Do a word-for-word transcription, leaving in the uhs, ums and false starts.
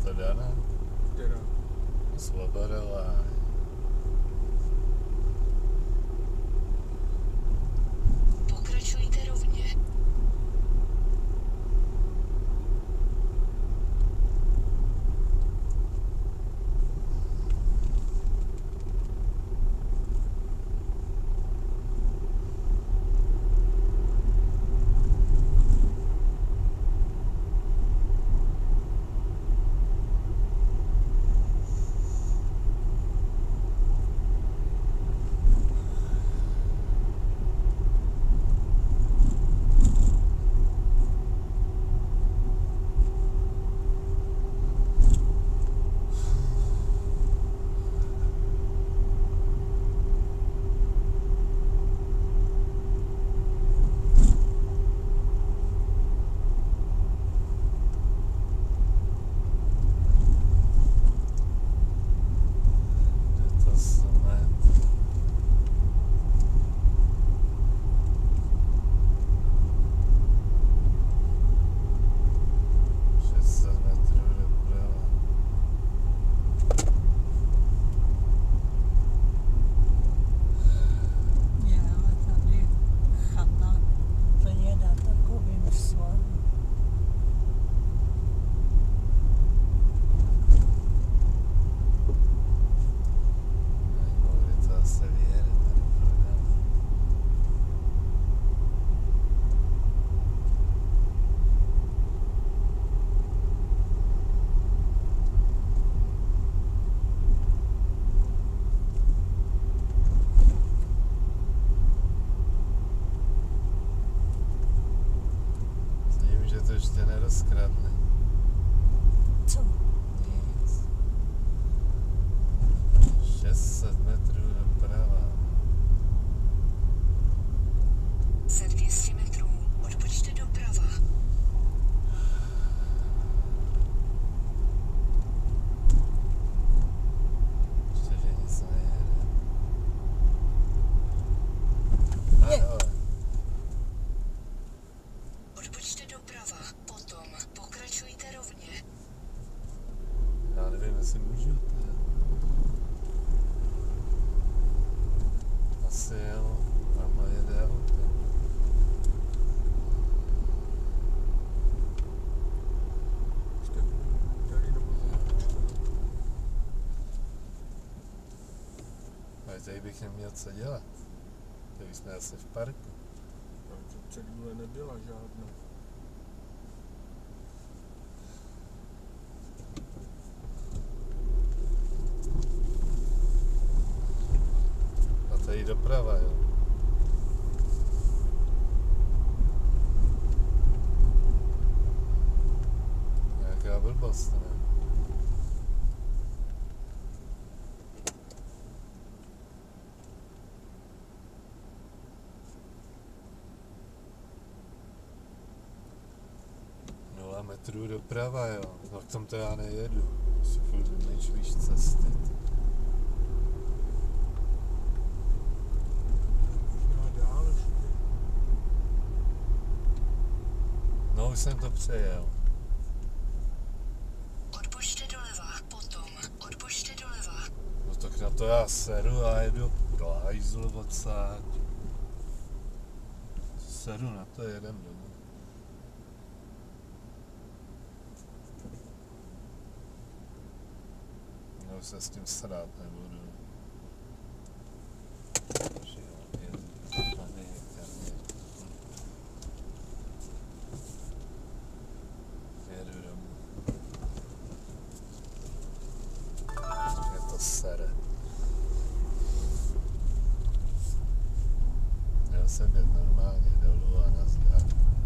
to Dana? Která? Svoboda Line. Pokračujte rovně. To ještě nerozkradne. Co? Nic. šest set metrů doprava. Za dvě stě metrů odbočte doprava. Ještě, že nic nejede. A Je. jo. Odbočte doprava. Potom pokračujte rovně. Já nevím, jestli můžu. Asi jo. Tam jede auto. Tady nebo Ale tady bych neměl co dělat. Tady jsme asi v parku. cedule nebyla žádná. A tady doprava, jo. Nějaká blbost, ne? Nula metrů doprava, jo. No k tomu to já nejedu. Si furt vymýšlíš cesty. No, už jsem to přejel. Odbočte doleva. Potom odbočte doleva. No tak na to já seru a jedu do hajzlu odsáď. Seru na to, jedem domů. No, už se s tím srát nebudu. Že jo, jedu tady, tady. Jedu domů. Mě to sere. Měl jsem jít normálně dolů a nazdar.